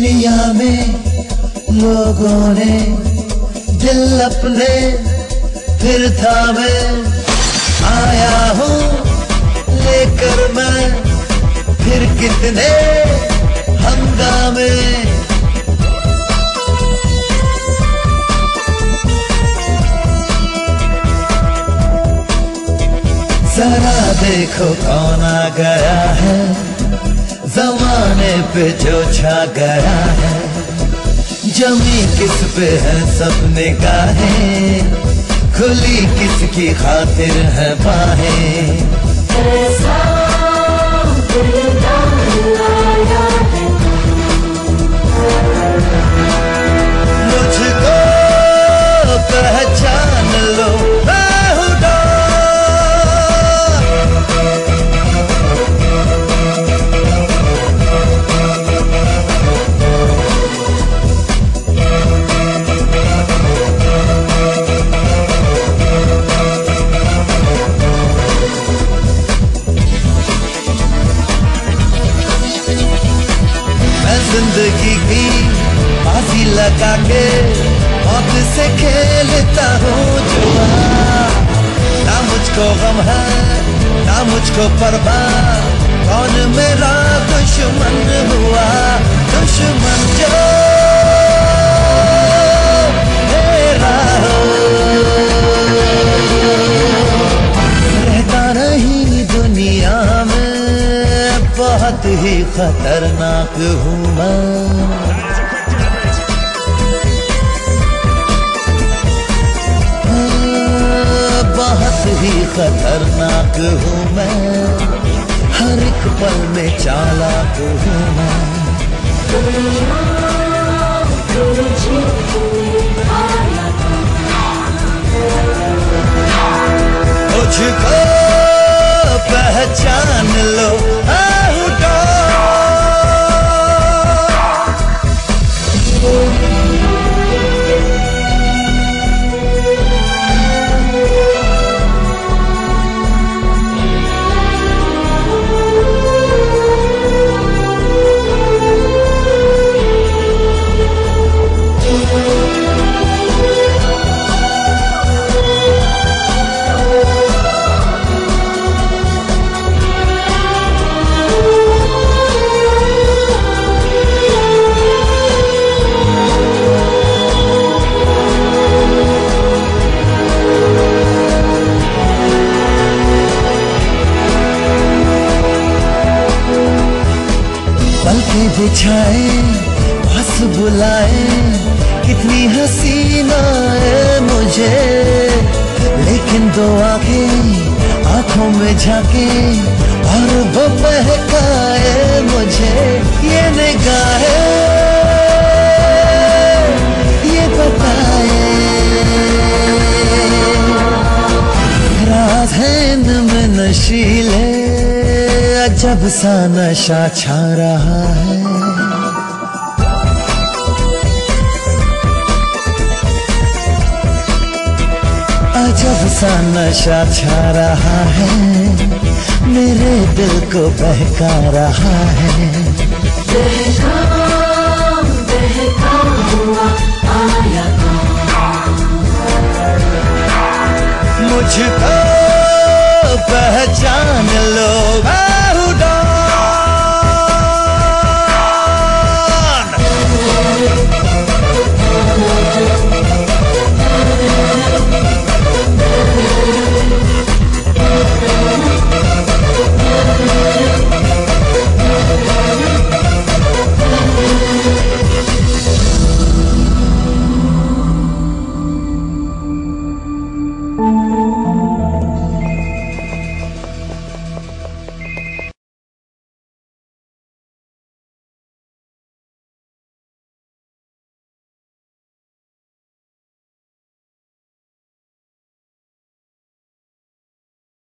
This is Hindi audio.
दुनिया में लोगों ने दिल अपने फिर थामे, आया हूँ लेकर मैं फिर कितने हंगामे। जरा देखो कौन आ गया है, जमाने पे जो छा गया है। जमी किस पे है सब निगाहें, खुली किसकी खातिर है बाहें। ऐसा दिलदार आया है मुझको पहचान लो, मैं हूँ जिंदगी की बाजी लगा के मौत से खेलता हूँ जुआ। ना मुझको गम है ना मुझको परवाह, कौन मेरा दुश्मन हुआ। दुश्मन जो मेरा हो, रहता नहीं दुनिया में, बहुत ही खतरनाक हूँ मैं। बहुत ही खतरनाक हूँ मैं, हर एक पल में चालाक हूँ मैं। मुझको पहचान लो, बिछाए बस बुलाए, कितनी हसीना है मुझे, लेकिन दो आंखें आंखों में झांके और वो बहकाए मुझे। ये निगाहें ये बताए, राज है इनमें नशीले, अजब सा नशा छा रहा है। अजब सा नशा छा रहा है, मेरे दिल को बहका रहा है। बहका बहका हुआ आया मुझको